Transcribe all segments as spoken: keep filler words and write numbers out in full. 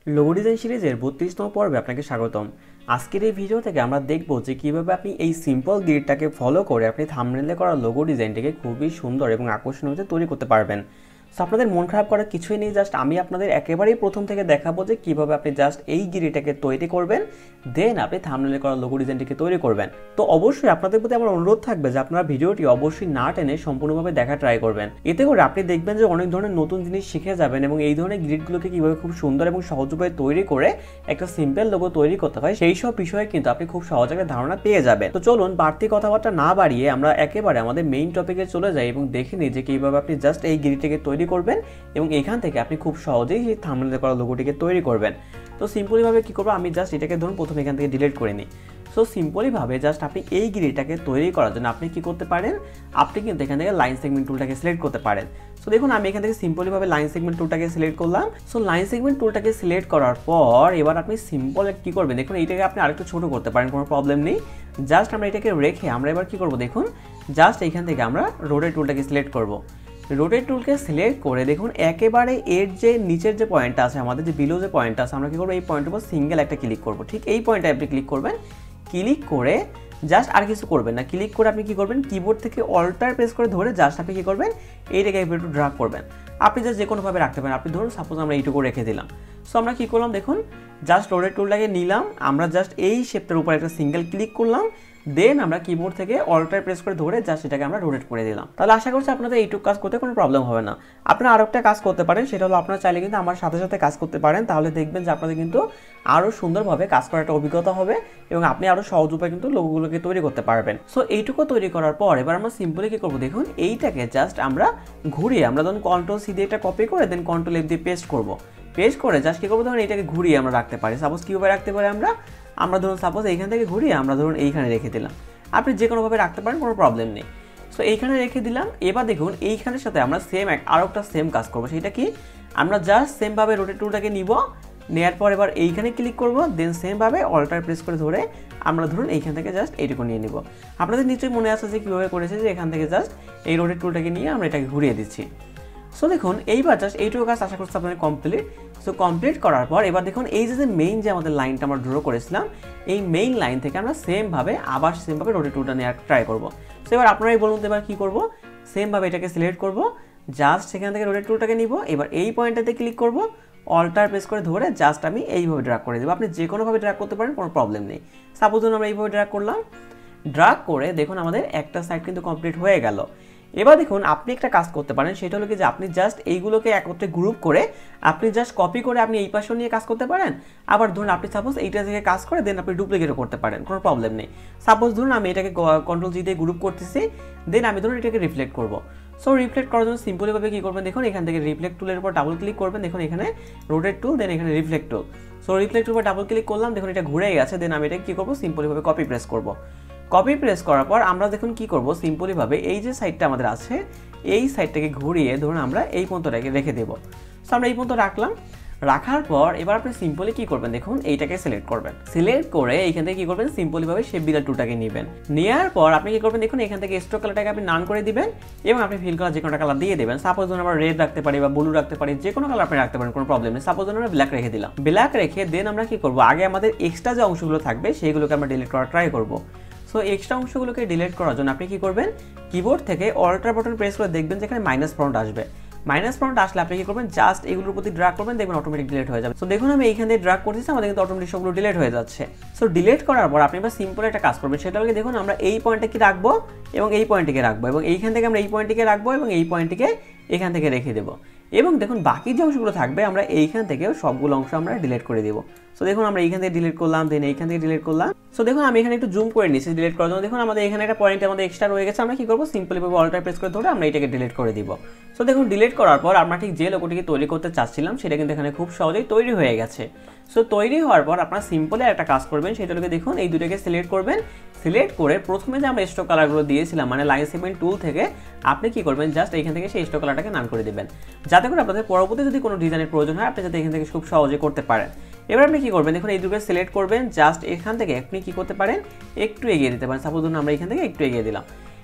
Logo design সিরিজের বত্রিশতম পর্বে আপনাকে স্বাগতম। আজকের এই ভিডিও থেকে আমরা দেখব যে কীভাবে আপনি এই সিম্পল গ্রিডটাকে ফলো করে আপনি থাম্বনেলে করা লোগো ডিজাইনটাকে খুবই সুন্দর এবং আকর্ষণীয় তৈরি করতে পারবেন। সো আপনাদের মন খারাপ করার কিছুই নেই, জাস্ট আমি আপনাদের একেবারেই প্রথম থেকে দেখাবো যে কীভাবে আপনি জাস্ট এই গ্রিডটাকে তৈরি করবেন, দেন আপনি থাম্বনেলে করা লোগো ডিজাইনটিকে তৈরি করবেন। তো অবশ্যই আপনাদের প্রতি আমার অনুরোধ থাকবে যে আপনারা ভিডিওটি অবশ্যই না টেনে সম্পূর্ণভাবে দেখা ট্রাই করবেন। এতে করে আপনি দেখবেন যে অনেক ধরনের নতুন জিনিস শিখে যাবেন এবং এই ধরনের গ্রিডগুলোকে কীভাবে খুব সুন্দর এবং সহজ উপায়ে তৈরি করে একটা সিম্পল লোগো তৈরি করতে হয় সেই সব বিষয়ে কিন্তু আপনি খুব সহজ একটা ধারণা পেয়ে যাবেন। তো চলুন বাড়তি কথাবার্তা না বাড়িয়ে আমরা একেবারে আমাদের মেইন টপিকে চলে যাই এবং দেখে নিই যে কীভাবে আপনি জাস্ট এই গ্রিডটাকে তৈরি করবেন এবং এখান থেকে আপনি খুব সহজেই এই থাম্বনেলে করা লোগোটিকে তৈরি করবেন। তো সিম্পলিভাবে কী করবো, আমি জাস্ট এটাকে ধরুন প্রথমে এখান থেকে ডিলিট করে নিই। সো সিম্পলিভাবে জাস্ট আপনি এই গ্রিডটাকে তৈরি করার জন্য আপনি কি করতে পারেন, আপনি কিন্তু এখান থেকে লাইন সেগমেন্ট টুলটাকে সিলেক্ট করতে পারেন। সো দেখুন আমি এখান থেকে সিম্পলিভাবে লাইন সেগমেন্ট টুলটাকে সিলেক্ট করলাম। সো লাইন সেগমেন্ট টুলটাকে সিলেক্ট করার পর এবার আপনি সিম্পল কী করবেন, দেখুন এইটাকে আপনি আরেকটু ছোটো করতে পারেন, কোনো প্রবলেম নেই। জাস্ট আমরা এটাকে রেখে আমরা এবার কী করবো, দেখুন জাস্ট এইখান থেকে আমরা রোটেট টুলটাকে সিলেক্ট করবো। রোটেট টুলকে সিলেক্ট করে দেখুন একেবারে এর যে নিচের যে পয়েন্টটা আছে, আমাদের যে বিলো যে পয়েন্টটা আছে, আমরা কী করবো এই পয়েন্টের উপর সিঙ্গেল একটা ক্লিক করবো। ঠিক এই পয়েন্টে আপনি ক্লিক করবেন, ক্লিক করে জাস্ট আর কিছু করবেন না, ক্লিক করে আপনি কী করবেন কিবোর্ড থেকে অল্টার প্রেস করে ধরে জাস্ট আপনি কী করবেন এইটাকে একটু ড্রাগ করবেন। আপনি জাস্ট যে কোনোভাবে রাখতে পারেন, আপনি ধরুন সাপোজ আমরা এইটুকু রেখে দিলাম। সো আমরা কী করলাম দেখুন জাস্ট রোটেট টুলটাকে নিলাম, আমরা জাস্ট এই শেপটার উপর একটা সিঙ্গেল ক্লিক করলাম, দেন আমরা কিবোর্ড থেকে অল্টার প্রেস করে ধরে জাস্ট এটাকে আমরা রোটেট করে দিলাম। তাহলে আশা করছি আপনাদের এইটুকু কাজ করতে কোনো প্রবলেম হবে না। আপনারা আরও একটা কাজ করতে পারেন, সেটা হলো আপনারা চাইলে কিন্তু আমার সাথে সাথে কাজ করতে পারেন, তাহলে দেখবেন যে আপনাদের কিন্তু আরও সুন্দরভাবে কাজ করার একটা অভিজ্ঞতা হবে এবং আপনি আরও সহজ উপায়ে কিন্তু লোগোগুলোকে তৈরি করতে পারবেন। সো এইটুকু তৈরি করার পর এবার আমরা সিম্পলি কী করবো, দেখুন এইটাকে জাস্ট আমরা ঘুরিয়ে আমরা ধরুন কন্ট্রোল সি দিয়ে এটা কপি করে দেন কন্ট্রোল এফ দিয়ে পেস্ট করবো। পেস্ট করে জাস্ট কী করবো, ধরুন এইটাকে ঘুরিয়ে আমরা রাখতে পারি। সাপোজ কীভাবে রাখতে পারি, আমরা আমরা ধরুন সাপোজ এইখান থেকে ঘুরিয়ে আমরা ধরুন এইখানে রেখে দিলাম, আপনি যে কোনোভাবে রাখতে পারেন, কোনো প্রবলেম নেই। সো এইখানে রেখে দিলাম। এবার দেখুন এইখানের সাথে আমরা সেম এক আরও একটা সেম কাজ করবো, সেটা কি আমরা জাস্ট সেমভাবে রোটেট টুলটাকে নিব, নেওয়ার পর এবার এইখানে ক্লিক করবো, দেন সেমভাবে অল্টার প্রেস করে ধরে আমরা ধরুন এইখান থেকে জাস্ট এইটুকু নিয়ে নিব। আপনাদের নিশ্চয়ই মনে আছে যে কীভাবে করেছে, যে এখান থেকে জাস্ট এই রোটেট টুলটাকে নিয়ে আমরা এটাকে ঘুরিয়ে দিচ্ছি। সো দেখুন এইবার জাস্ট এইটুকু কাজ আশা করছি আপনাদের কমপ্লিট। সো কমপ্লিট করার পর এবার দেখুন এই যে মেইন যে আমাদের লাইনটা আমরা ড্র করেছিলাম, এই মেইন লাইন থেকে আমরা সেমভাবে আবার সেমভাবে রোটেট টুলটা নেওয়ার ট্রাই করবো। সো এবার আপনারাই বলুন এবার কী করবো, সেমভাবে এটাকে সিলেক্ট করবো, জাস্ট সেখান থেকে রোটেট টুলটাকে নিব, এবার এই পয়েন্টটাতে ক্লিক করবো, অল্টার প্রেস করে ধরে জাস্ট আমি এইভাবে ড্র্যাগ করে দেবো। আপনি যে কোনোভাবে ড্র্যাগ করতে পারেন, কোনো প্রবলেম নেই। সাপোজ ধরুন আমরা এইভাবে ড্র্যাগ করলাম, ড্র্যাগ করে দেখুন আমাদের একটা সাইড কিন্তু কমপ্লিট হয়ে গেল। এবার দেখুন আপনি একটা কাজ করতে পারেন, সেটা হলো কি যে আপনি জাস্ট এইগুলোকে একত্রে গ্রুপ করে আপনি জাস্ট কপি করে আপনি এই পাশেও নিয়ে কাজ করতে পারেন। আবার ধরুন আপনি সাপোজ এইটা থেকে কাজ করে দেন আপনি ডুপ্লিকেটও করতে পারেন, কোনো প্রবলেম নেই। সাপোজ ধরুন আমি এটাকে কন্ট্রোল জি দিয়ে গ্রুপ করতেছি, দেন আমি ধরুন এটাকে রিফ্লেক্ট করবো। সো রিফ্লেক্ট করার জন্য সিম্পলিভাবে কী করবেন, দেখুন এখান থেকে রিফ্লেক্ট টুলের উপর ডাবল ক্লিক করবেন, দেখুন এখানে রোটেট টুল, দেন এখানে রিফ্লেক্ট টুল। সো রিফ্লেক্ট টুলের উপর ডাবল ক্লিক করলাম, দেখুন এটা ঘুরে গেছে, দেন আমি এটাকে কী করবো সিম্পলিভাবে কপি প্রেস করবো। কপি প্রেস করার পর আমরা দেখুন কী করবো, সিম্পলিভাবে এই যে সাইডটা আমাদের আছে এই সাইডটাকে ঘুরিয়ে ধরুন আমরা এই পর্যন্তটাকে রেখে দেবো। সো আমরা এই পর্যন্ত রাখলাম, রাখার পর এবার আপনি সিম্পলি কী করবেন, দেখুন এইটাকে সিলেক্ট করবেন, সিলেক্ট করে এইখান থেকে কী করবেন সিম্পলিভাবে শেপ বিল্ডার টুলটাকে নেবেন। নেওয়ার পর আপনি কী করবেন, দেখুন এখান থেকে স্ট্রোক কালারটাকে আপনি নান করে দিবেন এবং আপনি ফিল কালার যে কোনো কালার দিয়ে দেবেন। সাপোজ ধরুন আমরা রেড রাখতে পারি বা ব্লু রাখতে পারি, যে কোনো কালার আপনি রাখতে পারেন, কোনো প্রবলেম নেই। সাপোজ ধরুন আমরা ব্ল্যাক রেখে দিলাম, ব্ল্যাক রেখে দেন আমরা কী করবো, আগে আমাদের এক্সট্রা যে অংশগুলো থাকবে সেইগুলোকে আমরা ডিলিট করার ট্রাই করবো। সো এক্সট্রা অংশগুলোকে ডিলিট করার জন্য আপনি কী করবেন, কিবোর্ড থেকে অল্টার বাটন প্রেস করে দেখবেন যেখানে মাইনাস ফ্রন্ট আসবে, মাইনাস ফ্রন্ট আসলে আপনি কী করবেন, জাস্ট এগুলোর প্রতি ড্র্যাগ করবেন, দেখবেন অটোমেটিক ডিলিট হয়ে যাবে। সো দেখুন আমি এইখান থেকে ড্র্যাগ করতেছি, আমাদের কিন্তু অটোমেটিক সবগুলো ডিলিট হয়ে যাচ্ছে। সো ডিলিট করার পর আপনি এবার সিম্পল একটা কাজ করবেন, সেটা হলে দেখুন আমরা এই পয়েন্টে কি রাখবো এবং এই পয়েন্টটিকে রাখবো এবং এইখান থেকে আমরা এই পয়েন্টটিকে রাখবো এবং এই পয়েন্টটিকে এখান থেকে রেখে দেবো এবং দেখুন বাকি যে অংশগুলো থাকবে আমরা এইখান থেকেও সবগুলো অংশ আমরা ডিলিট করে দেবো। সো দেখুন আমরা এইখান থেকে ডিলিট করলাম, দেন এইখান থেকে ডিলিট করলাম। সো দেখুন আমি এখানে একটু জুম করে নিচ্ছি ডিলিট করার জন্য। দেখুন আমাদের এখানে একটা পয়েন্ট আমাদের এক্সট্রা রয়ে গেছে, আমরা কী করবো সিম্পলিভাবে অল্টার প্রেস করে ধরে আমরা এটাকে ডিলিট করে দিব। সো দেখুন ডিলিট করার পর আমরা ঠিক যে লোগোটিকে তৈরি করতে চাচ্ছিলাম সেটা কিন্তু এখানে খুব সহজেই তৈরি হয়ে গেছে। সো তৈরি হওয়ার পর আপনারা সিম্পলি একটা কাজ করবেন, সেটা হলো দেখুন এই দুটোকে সিলেক্ট করবেন, সিলেক্ট করে প্রথমে যে আমরা স্ট্রোক কালারগুলো দিয়েছিলাম মানে লাইন সেগমেন্ট টুল থেকে আপনি কী করবেন, জাস্ট এইখান থেকে সেই স্ট্রোক কালারটাকে নান করে দেবেন, যাতে করে আপনাদের পরবর্তী যদি কোনো ডিজাইনের প্রয়োজন হয় আপনি যাতে এখান থেকে খুব সহজে করতে পারেন। এবার আপনি কী করবেন, দেখুন এই দুটো সিলেক্ট করবেন, জাস্ট এখান থেকে আপনি কী করতে পারেন একটু এগিয়ে দিতে পারেন। সাপোজ ধরুন আমরা এখান থেকে একটু এগিয়ে দিলাম,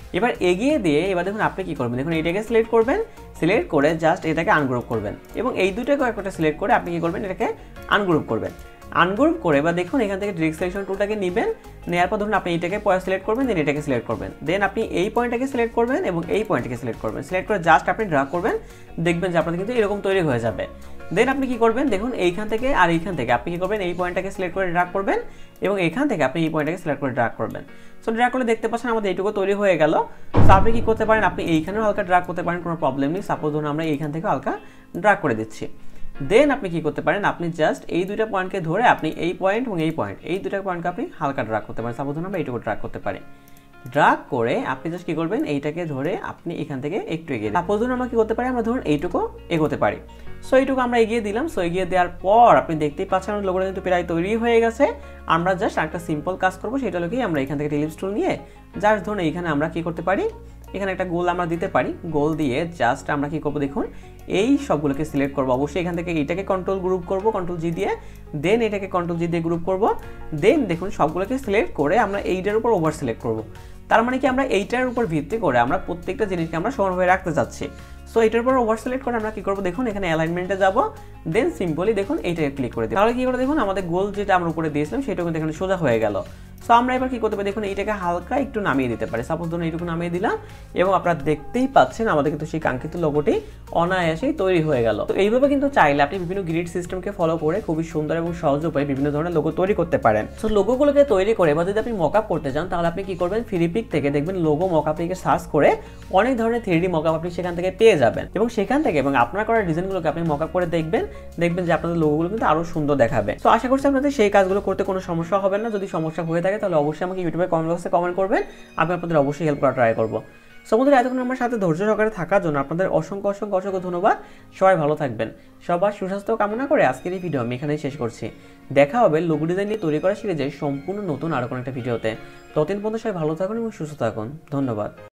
এবার এগিয়ে দিয়ে এবার দেখুন আপনি কি করবেন, দেখুন এটাকে সিলেক্ট করবেন, সিলেক্ট করে জাস্ট এটাকে আনগ্রুপ করবেন এবং এই দুটোকে একটা সিলেক্ট করে আপনি কি করবেন, এটাকে আনগ্রুপ করবেন। আনগ্রুপ করে এবার দেখুন এখান থেকে ডিরেক্ট সিলেকশন টুলটাকে নেবেন, নেওয়ার পর ধরুন আপনি এটাকে পয়েন্ট সিলেক্ট করবেন, দেন এটাকে সিলেক্ট করবেন, দেন আপনি এই পয়েন্টটাকে সিলেক্ট করবেন এবং এই পয়েন্টটাকে সিলেক্ট করবেন। সিলেক্ট করে জাস্ট আপনি ড্র্যাগ করবেন, দেখবেন যে আপনাদের কিন্তু এরকম তৈরি হয়ে যাবে। দেন আপনি কি করবেন, দেখুন এইখান থেকে আর এইখান থেকে আপনি কি করবেন, এই পয়েন্টটাকে সিলেক্ট করে ড্র্যাগ করবেন এবং এখান থেকে আপনি এই পয়েন্টটাকে সিলেক্ট করে ড্র্যাগ করবেন। সো ড্র্যাগ করলে দেখতে পাচ্ছেন আমাদের এইটুকু তৈরি হয়ে গেল। সো আপনি কি করতে পারেন, আপনি এইখানেও হালকা ড্র্যাগ করতে পারেন, কোনো প্রবলেম নেই। সাপোজ ধরুন আমরা এইখান থেকে হালকা ড্র্যাগ করে দিচ্ছি। দেন আপনি কি করতে পারেন, আপনি জাস্ট এই দুইটা পয়েন্টকে ধরে আপনি এই পয়েন্ট এবং এই পয়েন্ট এই দুইটা পয়েন্টকে আপনি হালকা ড্র্যাগ করতে পারেন। সাপোজ ধরুন আমরা এইটুকু ড্র্যাগ করতে পারি। ড্র্যাগ করে আপনি জাস্ট কি করবেন, এইটাকে ধরে আপনি এখান থেকে একটু এগিয়ে, সাপোজ ধরুন আমরা কি করতে পারি, আমরা ধরুন এইটুকু এগোতে পারি। সো এইটুকু আমরা এগিয়ে দিলাম। সো এগিয়ে দেওয়ার পর আপনি দেখতেই পাচ্ছেন আমার লোগোটা কিন্তু প্রায় তৈরি হয়ে গেছে। আমরা জাস্ট একটা সিম্পল কাজ করবো, সেটা হলো কি আমরা এখান থেকে টিলিপস টুল নিয়ে জাস্ট ধরুন এইখানে আমরা কি করতে পারি, এখানে একটা গোল আমরা দিতে পারি। গোল দিয়ে জাস্ট আমরা কি করবো, দেখুন এই সবগুলোকে সিলেক্ট করবো। অবশ্যই এখান থেকে এইটাকে কন্ট্রোল গ্রুপ করবো, কন্ট্রোল জি দিয়ে, দেন এটাকে কন্ট্রোল জি দিয়ে গ্রুপ করবো। দেন দেখুন সবগুলোকে সিলেক্ট করে আমরা এইটার উপর ওভার সিলেক্ট করবো। তার মানে কি আমরা এইটার উপর ভিত্তি করে আমরা প্রত্যেকটা জিনিসকে আমরা সমানভাবে রাখতে চাচ্ছি। সো এটার উপর ওভার সিলেক্ট করে আমরা কি করবো, দেখুন এখানে অ্যালাইনমেন্টে যাবো, দেন সিম্পলি দেখুন এইটাকে ক্লিক করে দিই। তাহলে কি করে দেখুন আমাদের গোল যেটা আমরা উপরে দিয়েছিলাম সেটা কিন্তু এখানে সোজা হয়ে গেল। সো আমরা এবার কি করতে পারি, দেখুন এইটাকে হালকা একটু নামিয়ে দিতে পারি। সাপোজ ধরুন এইটুকু নামিয়ে দিলাম এবং আপনারা দেখতেই পাচ্ছেন আমাদের কিন্তু সেই কাঙ্ক্ষিত লোগোটি অনায়াসেই তৈরি হয়ে গেল। তো এইভাবে কিন্তু চাইলে আপনি বিভিন্ন গ্রিড সিস্টেমকে ফলো করে খুবই সুন্দর এবং সহজ উপায়ে বিভিন্ন ধরনের লোগো তৈরি করতে পারেন। সো লোগোগুলোকে তৈরি করে এবার যদি আপনি মকআপ করতে চান তাহলে আপনি কি করবেন, ফ্রিপিক থেকে দেখবেন লোগো মকআপ লিখে সার্চ করে অনেক ধরনের থ্রি ডি মকআপ আপনি সেখান থেকে পেয়ে যাবেন এবং সেখান থেকে এবং আপনার করা ডিজাইনগুলোকে আপনি মকআপ করে দেখবেন, দেখবেন যে আপনাদের লোগোগুলো কিন্তু আরো সুন্দর দেখাবে। তো আশা করছি আপনাদের সেই কাজগুলো করতে কোনো সমস্যা হবে না। যদি সমস্যা হয়ে থাকে তাহলে অবশ্যই আমাকে ইউটিউবে কমেন্ট বক্সে কমেন্ট করবেন, আমি আপনাদের অবশ্যই হেল্প করার ট্রাই করবো। সো বন্ধুরা এতক্ষণ আমার সাথে ধৈর্য সহকারে থাকার জন্য আপনাদের অসংখ্য অসংখ্য অসংখ্য ধন্যবাদ। সবাই ভালো থাকবেন, সবার সুস্বাস্থ্য কামনা করে আজকের এই ভিডিও আমি এখানেই শেষ করছি। দেখা হবে লোগো ডিজাইন নিয়ে তৈরি করা সিরিজের সম্পূর্ণ নতুন আরো কোনো একটা ভিডিওতে। ততদিন পর্যন্ত সবাই ভালো থাকুন এবং সুস্থ থাকুন। ধন্যবাদ।